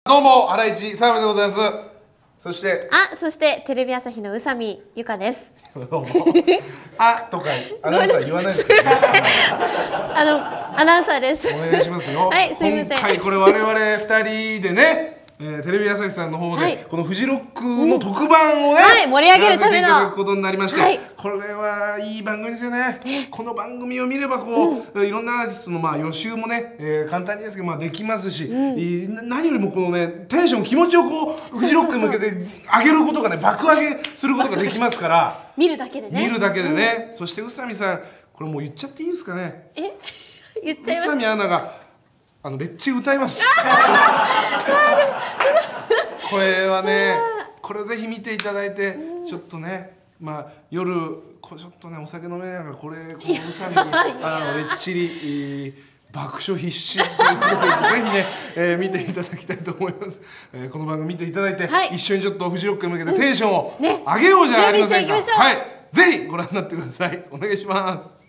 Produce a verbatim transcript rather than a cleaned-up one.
どうも、ハライチ澤部でございます。そして、 あ、そしてテレビ朝日の宇佐美由香です。 どうも。あとかアナウンサー言わないですか。 あのアナウンサーです。 お願いしますよ。 はい、すみません。 今回これ我々ふたりでね。えー、テレビ朝日さんの方で、はい、このフジロックの特番をね、 はい、盛り上げるためのやらせていただくことになりまして、はい、これはいい番組ですよね。この番組を見ればこう、うん、いろんなアーティストのまあ予習もね、えー、簡単にですけどまあできますし、うん、何よりもこのねテンション気持ちをこうフジロックに向けて上げることがね爆上げすることができますから見るだけでね見るだけでね、うん、そして宇佐美さんこれもう言っちゃっていいですかね。 え言っちゃいます。 宇佐美アナがあのレッチ歌います。これはね、これをぜひ見ていただいて、ちょっとね、まあ夜こちょっとねお酒飲めながらこれこの宇佐美にあのレッチリ爆笑必至ということでぜひね、えー、見ていただきたいと思います。えー、この番組見ていただいて、はい、一緒にちょっとフジロックに向けてテンションを上げようじゃありませんか。はい、ぜひご覧になってください。お願いします。